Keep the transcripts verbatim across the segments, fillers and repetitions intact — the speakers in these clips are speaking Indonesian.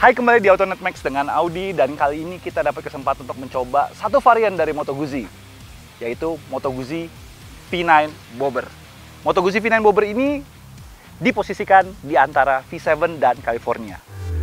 Hai, kembali di AutoNet Max dengan Audi, dan kali ini kita dapat kesempatan untuk mencoba satu varian dari Moto Guzzi, yaitu Moto Guzzi V sembilan Bobber. Moto Guzzi V sembilan Bobber ini diposisikan di antara V tujuh dan California.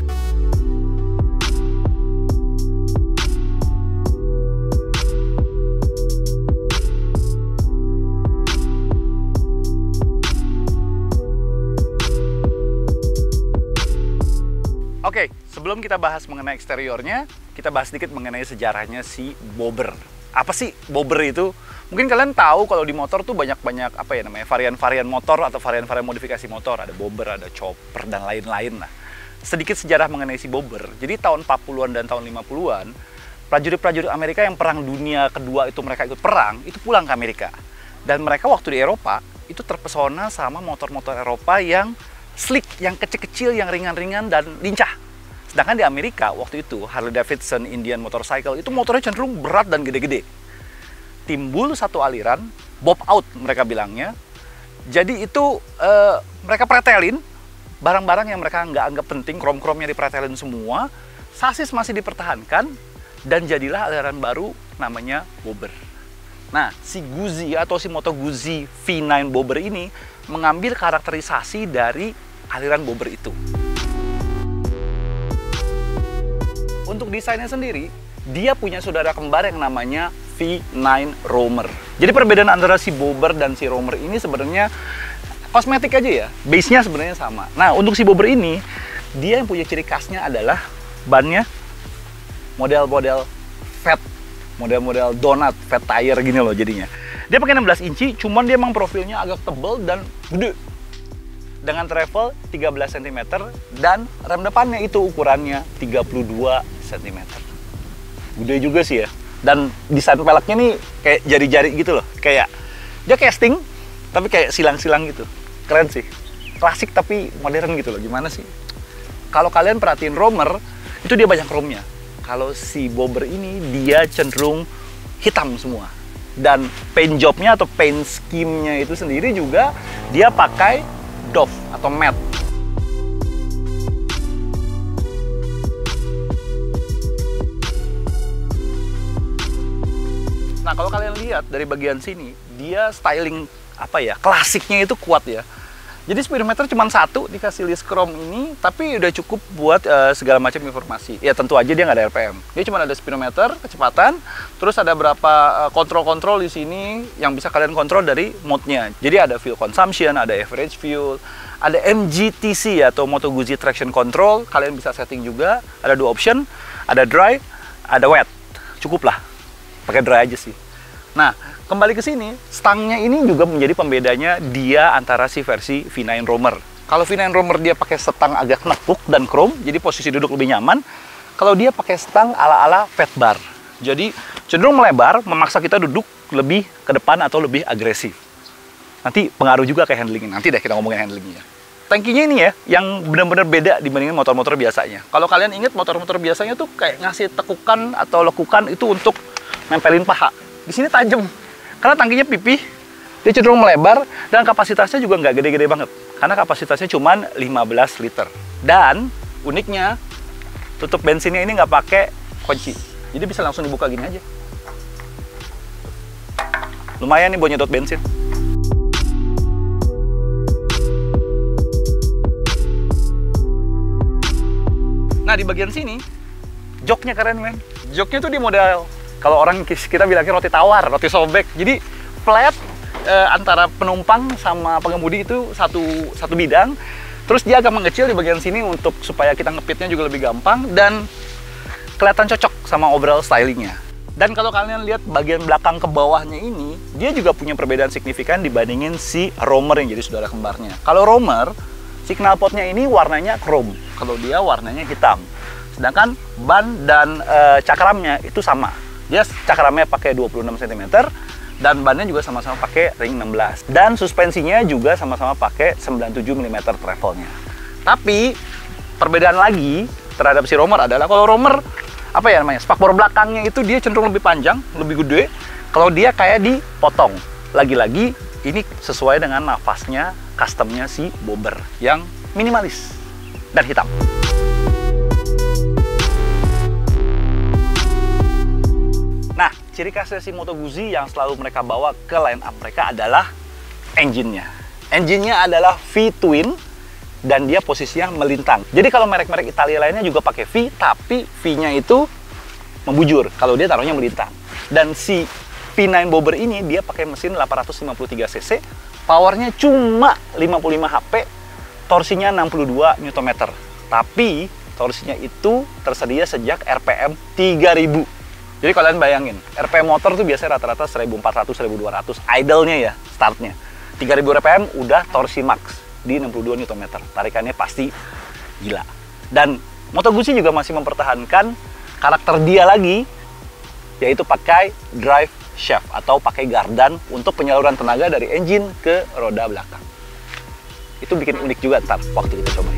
Oke, sebelum kita bahas mengenai eksteriornya, kita bahas sedikit mengenai sejarahnya si Bobber. Apa sih Bobber itu? Mungkin kalian tahu kalau di motor tuh banyak-banyak apa ya namanya, varian-varian motor atau varian-varian modifikasi motor. Ada Bobber, ada chopper, dan lain-lain lah. Sedikit sejarah mengenai si Bobber. Jadi tahun empat puluhan dan tahun lima puluhan, prajurit-prajurit Amerika yang perang dunia kedua itu mereka ikut perang, itu pulang ke Amerika. Dan mereka waktu di Eropa, itu terpesona sama motor-motor Eropa yang slick, yang kecil-kecil, yang ringan-ringan dan lincah. Sedangkan di Amerika waktu itu Harley Davidson Indian Motorcycle itu motornya cenderung berat dan gede-gede. Timbul satu aliran bob out mereka bilangnya. Jadi itu uh, mereka pretelin barang-barang yang mereka nggak anggap penting, krom-kromnya dipretelin semua, sasis masih dipertahankan, dan jadilah aliran baru namanya Bobber. Nah, si Guzzi atau si Moto Guzzi V sembilan Bobber ini mengambil karakterisasi dari aliran Bobber itu. Untuk desainnya sendiri, dia punya saudara kembar yang namanya V sembilan Roamer. Jadi perbedaan antara si Bobber dan si Roamer ini sebenarnya kosmetik aja ya, base-nya sebenarnya sama. Nah, untuk si Bobber ini, dia yang punya ciri khasnya adalah bannya model-model fat, model-model donat, fat tire gini loh jadinya. Dia pakai enam belas inci, cuman dia emang profilnya agak tebal dan gede. Dengan travel tiga belas sentimeter dan rem depannya itu ukurannya tiga puluh dua sentimeter. Gede juga sih ya. Dan desain peleknya nih kayak jari-jari gitu loh. Kayak dia casting tapi kayak silang-silang gitu. Keren sih. Klasik tapi modern gitu loh. Gimana sih? Kalau kalian perhatiin Roamer, itu dia banyak chrome-nya. Kalau si Bobber ini dia cenderung hitam semua. Dan paint job-nya atau paint scheme-nya itu sendiri juga dia pakai doff atau matte. Nah, kalau kalian lihat dari bagian sini, dia styling apa ya, klasiknya itu kuat ya. Jadi speedometer cuma satu dikasih list chrome ini, tapi udah cukup buat uh, segala macam informasi. Ya tentu aja dia nggak ada R P M. Dia cuma ada speedometer, kecepatan, terus ada berapa kontrol-kontrol uh, di sini yang bisa kalian kontrol dari mode-nya. Jadi ada fuel consumption, ada average fuel, ada M G T C atau Moto Guzzi Traction Control. Kalian bisa setting juga. Ada dua option, ada dry, ada wet. Cukup lah, pakai dry aja sih. Nah, kembali ke sini, stangnya ini juga menjadi pembedanya dia antara si versi V sembilan Roamer. Kalau V sembilan Roamer dia pakai stang agak nekuk dan chrome, jadi posisi duduk lebih nyaman. Kalau dia pakai stang ala-ala fat bar, jadi cenderung melebar, memaksa kita duduk lebih ke depan atau lebih agresif. Nanti pengaruh juga ke handlingnya. Nanti deh kita ngomongin handlingnya. Tankinya ini ya, yang benar-benar beda dibandingin motor-motor biasanya. Kalau kalian ingat motor-motor biasanya tuh kayak ngasih tekukan atau lekukan itu untuk nempelin paha. Di sini tajam, karena tangkinya pipih, dia cenderung melebar, dan kapasitasnya juga nggak gede-gede banget, karena kapasitasnya cuma lima belas liter. Dan uniknya, tutup bensinnya ini nggak pakai kunci, jadi bisa langsung dibuka gini aja. Lumayan nih buat nyedot bensin. Nah, di bagian sini, joknya keren men. Joknya tuh di model, kalau orang kita bilangnya roti tawar, roti sobek. Jadi flat e, antara penumpang sama pengemudi itu satu satu bidang. Terus dia agak mengecil di bagian sini untuk supaya kita ngepitnya juga lebih gampang dan kelihatan cocok sama overall stylingnya. Dan kalau kalian lihat bagian belakang ke bawahnya ini, dia juga punya perbedaan signifikan dibandingin si Roamer yang jadi saudara kembarnya. Kalau Roamer, si knalpotnya ini warnanya chrome, kalau dia warnanya hitam. Sedangkan ban dan e, cakramnya itu sama. Dia cakramnya pakai dua puluh enam sentimeter dan bannya juga sama-sama pakai ring enam belas. Dan suspensinya juga sama-sama pakai sembilan puluh tujuh milimeter travelnya. Tapi perbedaan lagi terhadap si Roamer adalah kalau Roamer apa ya namanya, spakbor belakangnya itu dia cenderung lebih panjang, lebih gede. Kalau dia kayak dipotong. Lagi-lagi ini sesuai dengan nafasnya customnya si Bobber yang minimalis dan hitam. ciri khasnya si Moto Guzzi yang selalu mereka bawa ke line up mereka adalah engine-nya. Engine-nya adalah V-twin dan dia posisinya melintang. Jadi kalau merek-merek Italia lainnya juga pakai V, tapi V-nya itu membujur kalau dia taruhnya melintang. Dan si V sembilan Bobber ini dia pakai mesin delapan ratus lima puluh tiga cc, powernya cuma lima puluh lima hp, torsinya enam puluh dua newton meter. Tapi torsinya itu tersedia sejak R P M tiga ribu. Jadi kalian bayangin, R P M motor tuh biasanya rata-rata seribu empat ratus sampai seribu dua ratus idle-nya ya, startnya. tiga ribu R P M udah torsi max di enam puluh dua newton meter. Tarikannya pasti gila. Dan Moto Guzzi juga masih mempertahankan karakter dia lagi, yaitu pakai drive shaft atau pakai gardan untuk penyaluran tenaga dari engine ke roda belakang. Itu bikin unik juga ntar waktu kita cobain.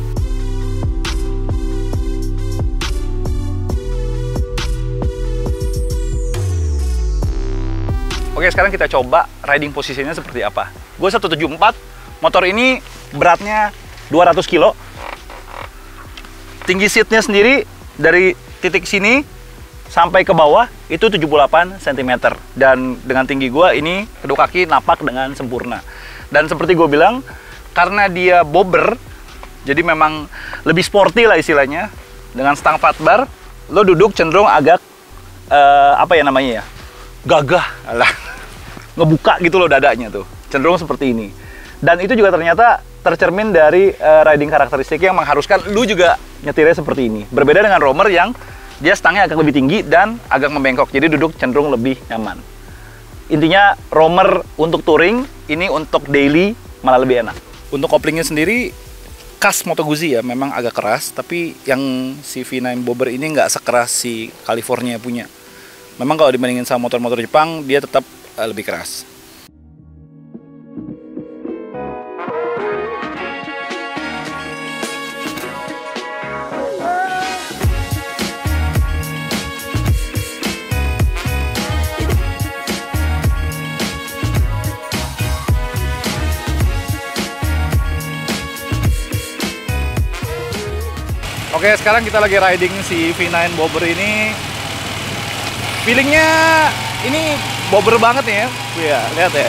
Oke, sekarang kita coba riding posisinya seperti apa. Gue seratus tujuh puluh empat, motor ini beratnya dua ratus kilo. Tinggi seatnya sendiri dari titik sini sampai ke bawah itu tujuh puluh delapan sentimeter. Dan dengan tinggi gue ini kedua kaki napak dengan sempurna. Dan seperti gue bilang, karena dia bobber, jadi memang lebih sporty lah istilahnya. Dengan stang fat bar, lo duduk cenderung agak uh, apa ya namanya ya, gagah lah, ngebuka gitu loh dadanya tuh, cenderung seperti ini. Dan itu juga ternyata tercermin dari uh, riding karakteristik yang mengharuskan lu juga nyetirnya seperti ini. Berbeda dengan roamer yang dia stangnya agak lebih tinggi dan agak membengkok, jadi duduk cenderung lebih nyaman. Intinya roamer untuk touring, ini untuk daily malah lebih enak. Untuk koplingnya sendiri khas Moto Guzzi ya, memang agak keras, tapi yang si V sembilan Bobber ini nggak sekeras si California punya. Memang kalau dibandingin sama motor-motor Jepang, dia tetap uh, lebih keras. Oke, sekarang kita lagi riding si V sembilan Bobber ini. Feelingnya ini bobber banget nih ya. Iya, lihat ya.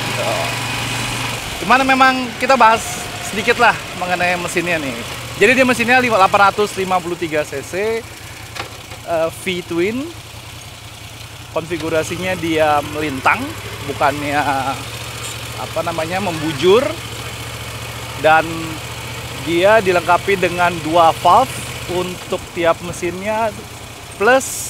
Cuman memang kita bahas sedikit lah mengenai mesinnya nih. Jadi dia mesinnya delapan ratus lima puluh tiga cc, uh, V-twin. Konfigurasinya dia melintang, bukannya apa namanya membujur. Dan dia dilengkapi dengan dua valve untuk tiap mesinnya, plus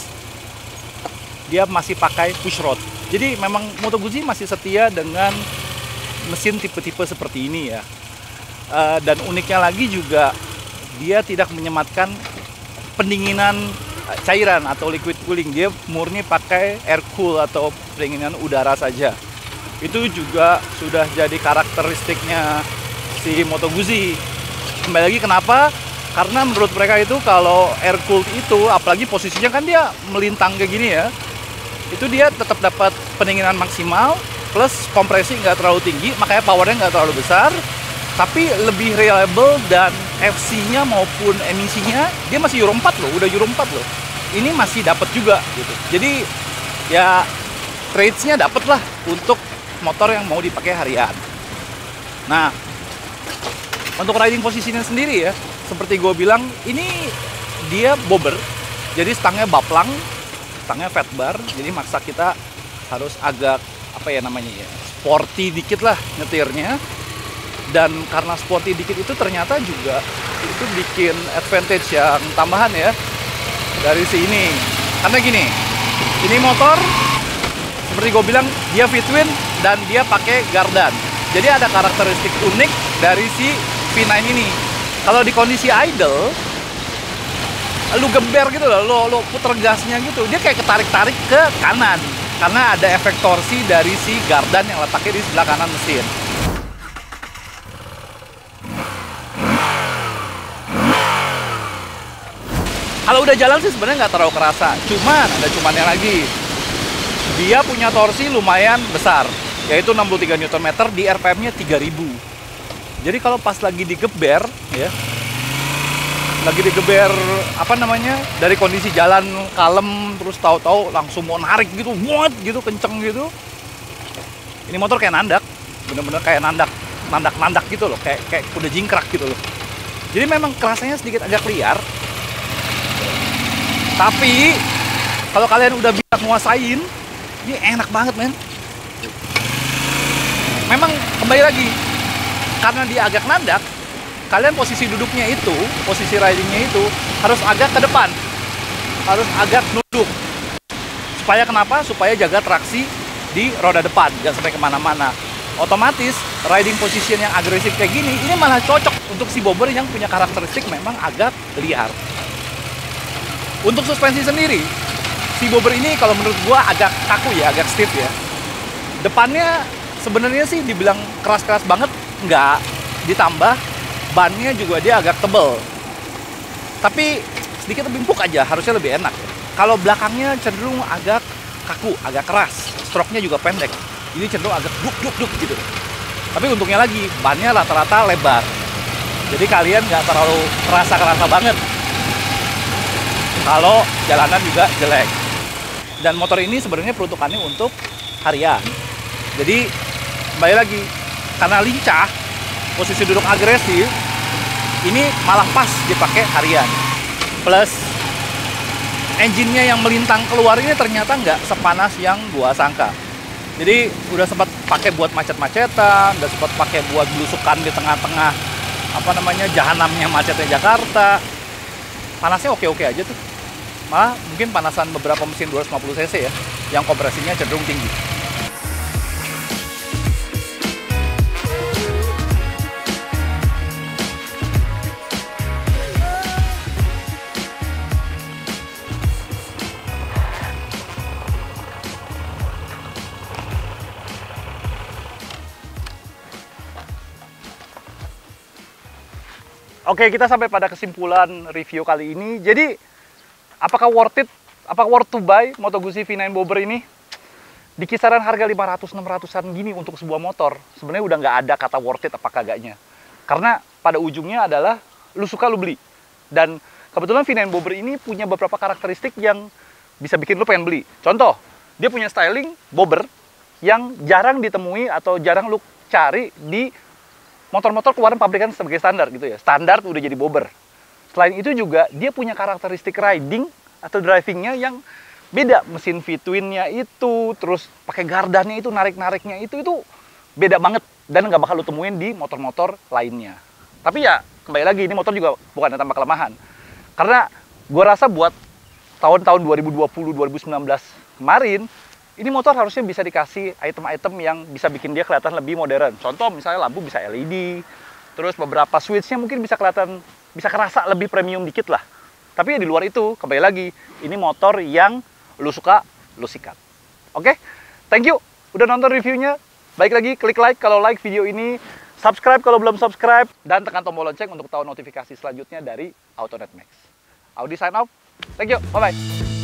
dia masih pakai push rod. Jadi memang Moto Guzzi masih setia dengan mesin tipe-tipe seperti ini ya. Uh, dan uniknya lagi juga dia tidak menyematkan pendinginan cairan atau liquid cooling. Dia murni pakai air cool atau pendinginan udara saja. Itu juga sudah jadi karakteristiknya si Moto Guzzi. Kembali lagi kenapa? Karena menurut mereka itu kalau air cooled itu, apalagi posisinya kan dia melintang kayak gini ya, itu dia tetap dapat pendinginan maksimal, plus kompresi nggak terlalu tinggi, makanya powernya nggak terlalu besar, tapi lebih reliable dan F C-nya maupun emisinya, dia masih Euro empat loh, udah Euro empat loh. Ini masih dapat juga gitu. Jadi ya traits-nya dapat lah untuk motor yang mau dipakai harian. Nah, untuk riding posisinya sendiri ya, seperti gue bilang, ini dia bobber, jadi stangnya baplang, stangnya fat bar, jadi maksa kita harus agak apa ya namanya ya, sporty dikit lah nyetirnya. Dan karena sporty dikit itu ternyata juga itu bikin advantage yang tambahan ya dari si ini. Karena gini, ini motor seperti gue bilang dia V-twin dan dia pakai gardan. Jadi ada karakteristik unik dari si V sembilan ini. Kalau di kondisi idle, lu geber gitu loh, lo, lo puter gasnya gitu, dia kayak ketarik-tarik ke kanan. Karena ada efek torsi dari si gardan yang letaknya di sebelah kanan mesin. Kalau udah jalan sih sebenarnya nggak terlalu kerasa. Cuman, ada cumannya lagi. Dia punya torsi lumayan besar, yaitu enam puluh tiga newton meter di R P M-nya tiga ribu. Jadi kalau pas lagi digeber ya, lagi digeber apa namanya dari kondisi jalan kalem, terus tahu-tahu langsung mau narik gitu, muat gitu, kenceng gitu. Ini motor kayak nandak, bener-bener kayak nandak, nandak-nandak gitu loh, kayak kayak kuda jingkrak gitu loh. Jadi memang kerasanya sedikit agak liar, tapi kalau kalian udah bisa nguasain, ini enak banget men. Memang kembali lagi, karena dia agak nandak, kalian posisi duduknya itu, posisi ridingnya itu harus agak ke depan, harus agak nunduk. Supaya kenapa? Supaya jaga traksi di roda depan, jangan sampai kemana-mana. Otomatis riding position yang agresif kayak gini, ini malah cocok untuk si bobber yang punya karakteristik memang agak liar. Untuk suspensi sendiri, si bobber ini kalau menurut gua agak kaku ya, agak stiff ya. Depannya sebenarnya sih dibilang keras-keras banget, enggak. Ditambah bannya juga dia agak tebel, tapi sedikit lebih empuk aja, harusnya lebih enak. Kalau belakangnya cenderung agak kaku, agak keras, stroke-nya juga pendek, ini cenderung agak duk duk duk gitu. Tapi untungnya lagi bannya rata-rata lebar, jadi kalian nggak terlalu kerasa-kerasa banget kalau jalanan juga jelek. Dan motor ini sebenarnya peruntukannya untuk harian, jadi kembali lagi karena lincah, posisi duduk agresif, ini malah pas dipakai harian. Plus engine-nya yang melintang keluar ini ternyata nggak sepanas yang gua sangka. Jadi udah sempat pakai buat macet-macetan, udah sempat pakai buat belusukan di tengah-tengah apa namanya jahanamnya macetnya Jakarta. Panasnya oke-oke aja tuh. Malah mungkin panasan beberapa mesin dua ratus lima puluh cc ya, yang kompresinya cenderung tinggi. Oke, kita sampai pada kesimpulan review kali ini. Jadi, apakah worth it? Apakah worth to buy Moto Guzzi V sembilan Bobber ini? Di kisaran harga lima ratus enam ratusan gini untuk sebuah motor, sebenarnya udah nggak ada kata worth it apa kagaknya. Karena pada ujungnya adalah lu suka lu beli. Dan kebetulan V sembilan Bobber ini punya beberapa karakteristik yang bisa bikin lu pengen beli. Contoh, dia punya styling bobber yang jarang ditemui atau jarang lu cari di motor-motor keluaran pabrikan sebagai standar gitu ya. Standar udah jadi bobber. Selain itu juga dia punya karakteristik riding atau drivingnya yang beda. Mesin V-twin-nya itu, terus pakai gardannya itu, narik-nariknya itu, itu beda banget. Dan nggak bakal lu temuin di motor-motor lainnya. Tapi ya, kembali lagi, ini motor juga bukan tanpa kelemahan. Karena gua rasa buat tahun-tahun dua ribu dua puluh dua ribu sembilan belas kemarin, ini motor harusnya bisa dikasih item-item yang bisa bikin dia kelihatan lebih modern. Contoh misalnya lampu bisa L E D, terus beberapa switch-nya mungkin bisa kelihatan, bisa kerasa lebih premium dikit lah. Tapi ya di luar itu, kembali lagi, ini motor yang lu suka, lu sikat. Oke, thank you udah nonton reviewnya. Baik lagi, klik like kalau like video ini, subscribe kalau belum subscribe, dan tekan tombol lonceng untuk tahu notifikasi selanjutnya dari Autonet Max. Audi sign off, thank you, bye-bye.